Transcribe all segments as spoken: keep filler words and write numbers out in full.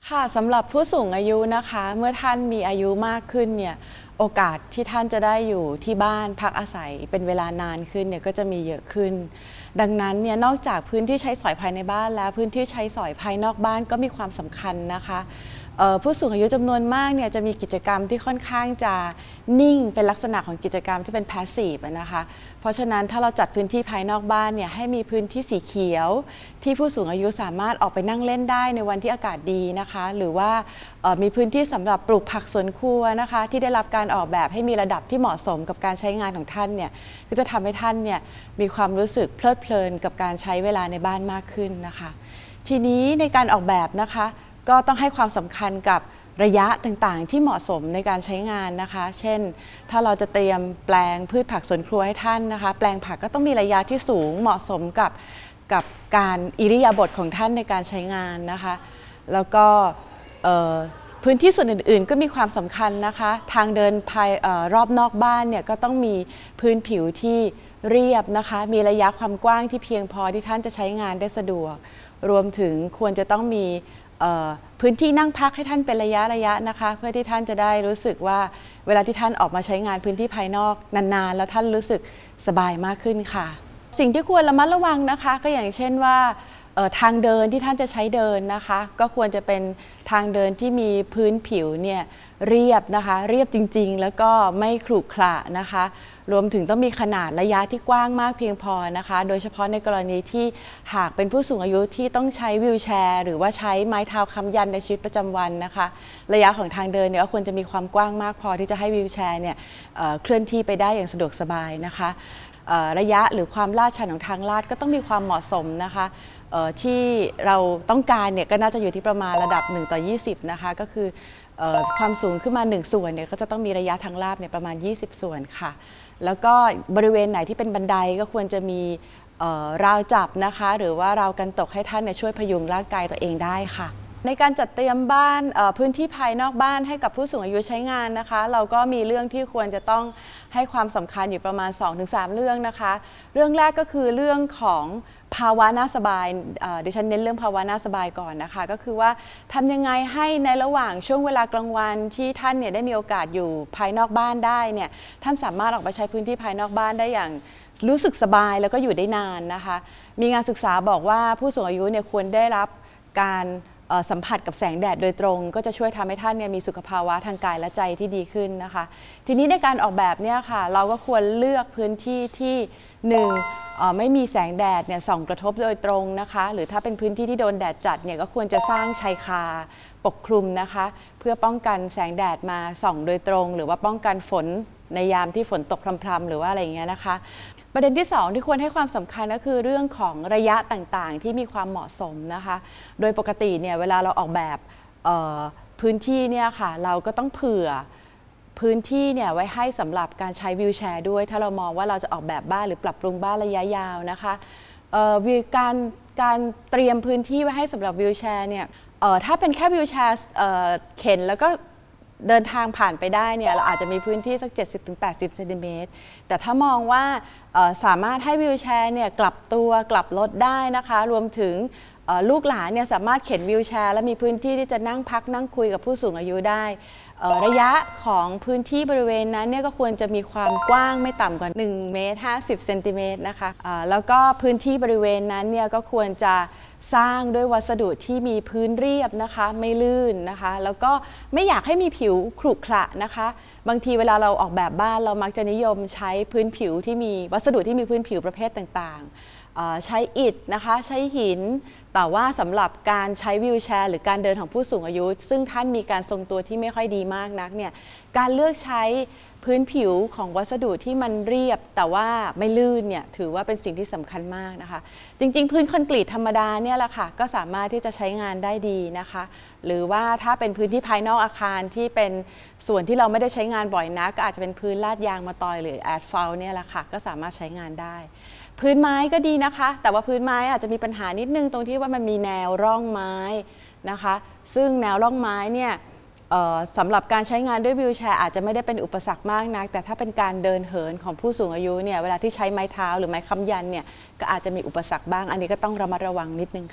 ค่ะสำหรับผู้สูงอายุนะคะเมื่อท่านมีอายุมากขึ้นเนี่ยโอกาสที่ท่านจะได้อยู่ที่บ้านพักอาศัยเป็นเวลานานขึ้นเนี่ยก็จะมีเยอะขึ้นดังนั้นเนี่ยนอกจากพื้นที่ใช้สอยภายในบ้านแล้วพื้นที่ใช้สอยภายนอกบ้านก็มีความสำคัญนะคะผู้สูงอายุจำนวนมากเนี่ยจะมีกิจกรรมที่ค่อนข้างจะนิ่งเป็นลักษณะของกิจกรรมที่เป็นแพสซีฟนะคะเพราะฉะนั้นถ้าเราจัดพื้นที่ภายนอกบ้านเนี่ยให้มีพื้นที่สีเขียวที่ผู้สูงอายุสามารถออกไปนั่งเล่นได้ในวันที่อากาศดีนะคะหรือว่ามีพื้นที่สำหรับปลูกผักสวนครัวนะคะที่ได้รับการออกแบบให้มีระดับที่เหมาะสมกับการใช้งานของท่านเนี่ยก็จะทำให้ท่านเนี่ยมีความรู้สึกเพลิดเพลินกับการใช้เวลาในบ้านมากขึ้นนะคะทีนี้ในการออกแบบนะคะก็ต้องให้ความสำคัญกับระยะต่างๆที่เหมาะสมในการใช้งานนะคะเช่นถ้าเราจะเตรียมแปลงพืชผักสวนครัวให้ท่านนะคะแปลงผักก็ต้องมีระยะที่สูงเหมาะสมกับกับการอิริยาบถของท่านในการใช้งานนะคะแล้วก็พื้นที่ส่วนอื่นๆก็มีความสำคัญนะคะทางเดินภายรอบนอกบ้านเนี่ยก็ต้องมีพื้นผิวที่เรียบนะคะมีระยะความกว้างที่เพียงพอที่ท่านจะใช้งานได้สะดวกรวมถึงควรจะต้องมีพื้นที่นั่งพักให้ท่านเป็นระยะระยะนะคะเพื่อที่ท่านจะได้รู้สึกว่าเวลาที่ท่านออกมาใช้งานพื้นที่ภายนอกนานๆแล้วท่านรู้สึกสบายมากขึ้นค่ะสิ่งที่ควรระมัดระวังนะคะก็อย่างเช่นว่าทางเดินที่ท่านจะใช้เดินนะคะก็ควรจะเป็นทางเดินที่มีพื้นผิวเนี่ยเรียบนะคะเรียบจริงๆแล้วก็ไม่ขรุขระนะคะรวมถึงต้องมีขนาดระยะที่กว้างมากเพียงพอนะคะโดยเฉพาะในกรณีที่หากเป็นผู้สูงอายุที่ต้องใช้วีลแชร์หรือว่าใช้ไม้เท้าค้ำยันในชีวิตประจำวันนะคะระยะของทางเดินเนี่ยก็ควรจะมีความกว้างมากพอที่จะให้วีลแชร์เนี่ยเคลื่อนที่ไปได้อย่างสะดวกสบายนะคะระยะหรือความลาดชันของทางลาดก็ต้องมีความเหมาะสมนะคะที่เราต้องการเนี่ยก็น่าจะอยู่ที่ประมาณระดับหนึ่งต่อยี่สิบนะคะก็คือความสูงขึ้นมาหนึ่งส่วนเนี่ยก็จะต้องมีระยะทางลาดเนี่ยประมาณยี่สิบส่วนค่ะแล้วก็บริเวณไหนที่เป็นบันไดก็ควรจะมีราวจับนะคะหรือว่าราวกันตกให้ท่านช่วยพยุงร่างกายตัวเองได้ค่ะในการจัดเตรียมบ้านพื้นที่ภายนอกบ้านให้กับผู้สูงอายุใช้งานนะคะเราก็มีเรื่องที่ควรจะต้องให้ความสำคัญอยู่ประมาณ สองถึงสาม เรื่องนะคะเรื่องแรกก็คือเรื่องของภาวะน่าสบายดิฉันเน้นเรื่องภาวะน่าสบายก่อนนะคะก็คือว่าทำยังไงให้ในระหว่างช่วงเวลากลางวันที่ท่านเนี่ยได้มีโอกาสอยู่ภายนอกบ้านได้เนี่ยท่านสามารถออกไปใช้พื้นที่ภายนอกบ้านได้อย่างรู้สึกสบายแล้วก็อยู่ได้นานนะคะมีงานศึกษาบอกว่าผู้สูงอายุเนี่ยควรได้รับการสัมผัสกับแสงแดดโดยตรงก็จะช่วยทำให้ท่านเนี่ยมีสุขภาวะทางกายและใจที่ดีขึ้นนะคะทีนี้ในการออกแบบเนี่ยค่ะเราก็ควรเลือกพื้นที่ที่หนึ่งไม่มีแสงแดดเนี่ยส่องกระทบโดยตรงนะคะหรือถ้าเป็นพื้นที่ที่โดนแดดจัดเนี่ยก็ควรจะสร้างชายคาปกคลุมนะคะเพื่อป้องกันแสงแดดมาส่องโดยตรงหรือว่าป้องกันฝนในยามที่ฝนตกพรำๆหรือว่าอะไรอย่างเงี้ยนะคะประเด็นที่สองที่ควรให้ความสำคัญก็คือเรื่องของระยะต่างๆที่มีความเหมาะสมนะคะโดยปกติเนี่ยเวลาเราออกแบบพื้นที่เนี่ยค่ะเราก็ต้องเผื่อพื้นที่เนี่ยไว้ให้สำหรับการใช้วีลแชร์ด้วยถ้าเรามองว่าเราจะออกแบบบ้านหรือปรับปรุงบ้านระยะยาวนะคะการการเตรียมพื้นที่ไว้ให้สำหรับวีลแชร์เนี่ยถ้าเป็นแค่วีลแชร์เข็นแล้วก็เดินทางผ่านไปได้เนี่ยเราอาจจะมีพื้นที่สัก เจ็ดสิบถึงแปดสิบ เซนติเมตรแต่ถ้ามองว่าสามารถให้วีลแชร์เนี่ยกลับตัวกลับรถได้นะคะรวมถึงลูกหลานเนี่ยสามารถเข็นวีลแชร์และมีพื้นที่ที่จะนั่งพักนั่งคุยกับผู้สูงอายุได้ระยะของพื้นที่บริเวณนั้นเนี่ยก็ควรจะมีความกว้างไม่ต่ำกว่าหนึ่งเมตรห้าสิบเซนติเมตรนะคะแล้วก็พื้นที่บริเวณนั้นเนี่ยก็ควรจะสร้างด้วยวัสดุที่มีพื้นเรียบนะคะไม่ลื่นนะคะแล้วก็ไม่อยากให้มีผิวขรุขระนะคะบางทีเวลาเราออกแบบบ้านเรามักจะนิยมใช้พื้นผิวที่มีวัสดุที่มีพื้นผิวประเภทต่างๆใช้อิฐนะคะใช้หินแต่ว่าสำหรับการใช้วีลแชร์หรือการเดินของผู้สูงอายุซึ่งท่านมีการทรงตัวที่ไม่ค่อยดีมากนักเนี่ยการเลือกใช้พื้นผิวของวัสดุที่มันเรียบแต่ว่าไม่ลื่นเนี่ยถือว่าเป็นสิ่งที่สำคัญมากนะคะจริงๆพื้นคอนกรีตธรรมดาเนี่ยแหละค่ะก็สามารถที่จะใช้งานได้ดีนะคะหรือว่าถ้าเป็นพื้นที่ภายนอกอาคารที่เป็นส่วนที่เราไม่ได้ใช้งานบ่อยนักก็อาจจะเป็นพื้นลาดยางมะตอยหรือแอสฟัลต์เนี่ยแหละค่ะก็สามารถใช้งานได้พื้นไม้ก็ดีนะคะแต่ว่าพื้นไม้อาจจะมีปัญหานิดนึงตรงที่ว่ามันมีแนวร่องไม้นะคะซึ่งแนวร่องไม้เนี่ยสำหรับการใช้งานด้วยวีลแชร์อาจจะไม่ได้เป็นอุปสรรคมากนักแต่ถ้าเป็นการเดินเหินของผู้สูงอายุเนี่ยเวลาที่ใช้ไม้เท้าหรือไม้ค้ำยันเนี่ยก็อาจจะมีอุปสรรคบ้างอันนี้ก็ต้องระมัดระวังนิดนึงค่ะ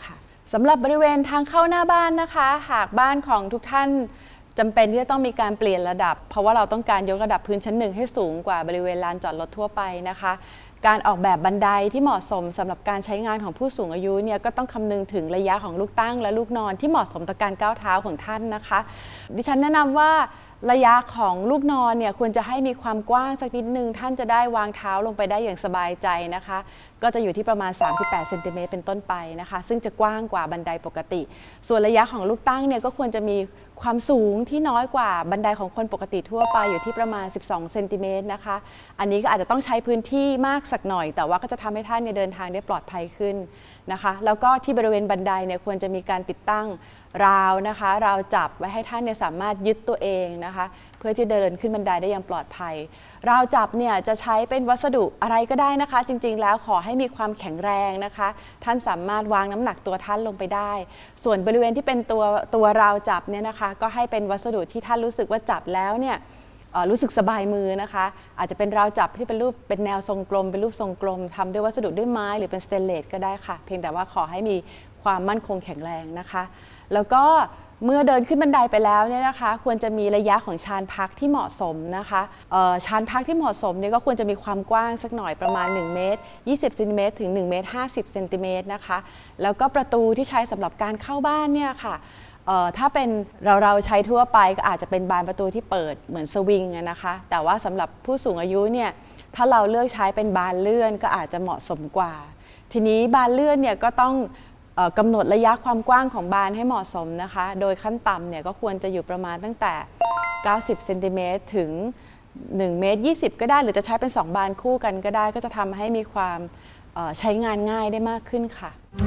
สำหรับบริเวณทางเข้าหน้าบ้านนะคะหากบ้านของทุกท่านจำเป็นที่จะต้องมีการเปลี่ยนระดับเพราะว่าเราต้องการยกระดับพื้นชั้นหนึ่งให้สูงกว่าบริเวณลานจอดรถทั่วไปนะคะการออกแบบบันไดที่เหมาะสมสำหรับการใช้งานของผู้สูงอายุเนี่ยก็ต้องคำนึงถึงระยะของลูกตั้งและลูกนอนที่เหมาะสมต่อการก้าวเท้าของท่านนะคะดิฉันแนะนำว่าระยะของลูกนอนเนี่ยควรจะให้มีความกว้างสักนิดนึงท่านจะได้วางเท้าลงไปได้อย่างสบายใจนะคะก็จะอยู่ที่ประมาณสามสิบแปดเซนติเมตรเป็นต้นไปนะคะซึ่งจะกว้างกว่าบันไดปกติส่วนระยะของลูกตั้งเนี่ยก็ควรจะมีความสูงที่น้อยกว่าบันไดของคนปกติทั่วไปอยู่ที่ประมาณสิบสองเซนติเมตรนะคะอันนี้ก็อาจจะต้องใช้พื้นที่มากสักหน่อยแต่ว่าก็จะทำให้ท่านเนี่ยเดินทางได้ปลอดภัยขึ้นนะคะแล้วก็ที่บริเวณบันไดเนี่ยควรจะมีการติดตั้งราวนะคะราวจับไว้ให้ท่านเนี่ยสามารถยึดตัวเองนะคะเพื่อที่เดินขึ้นบันไดได้อย่างปลอดภัยราวจับเนี่ยจะใช้เป็นวัสดุอะไรก็ได้นะคะจริงๆแล้วขอให้มีความแข็งแรงนะคะท่านสามารถวางน้ำหนักตัวท่านลงไปได้ส่วนบริเวณที่เป็นตัวตัวราวจับเนี่ยนะคะก็ให้เป็นวัสดุที่ท่านรู้สึกว่าจับแล้วเนี่ยรู้สึกสบายมือนะคะอาจจะเป็นราวจับที่เป็นรูปเป็นแนวทรงกลมเป็นรูปทรงกลมทำด้วยวัสดุด้วยไม้หรือเป็นสเตนเลสก็ได้ค่ะเพียงแต่ว่าขอให้มีความมั่นคงแข็งแรงนะคะแล้วก็เมื่อเดินขึ้นบันไดไปแล้วเนี่ยนะคะควรจะมีระยะของชานพักที่เหมาะสมนะคะชานพักที่เหมาะสมเนี่ยก็ควรจะมีความกว้างสักหน่อยประมาณหนึ่งเมตรยี่สิบเซนติเมตรถึงหนึ่งเมตรห้าสิบเซนติเมตรนะคะแล้วก็ประตูที่ใช้สำหรับการเข้าบ้านเนี่ยค่ะถ้าเป็นเราเราใช้ทั่วไปก็อาจจะเป็นบานประตูที่เปิดเหมือนสวิงนะคะแต่ว่าสำหรับผู้สูงอายุเนี่ยถ้าเราเลือกใช้เป็นบานเลื่อนก็อาจจะเหมาะสมกว่าทีนี้บานเลื่อนเนี่ยก็ต้องกำหนดระยะความกว้างของบานให้เหมาะสมนะคะโดยขั้นต่ำเนี่ยก็ควรจะอยู่ประมาณตั้งแต่เก้าสิบเซนติเมตรถึงหนึ่งเมตรยี่สิบก็ได้หรือจะใช้เป็นสองบานคู่กันก็ได้ก็จะทำให้มีความใช้งานง่ายได้มากขึ้นค่ะ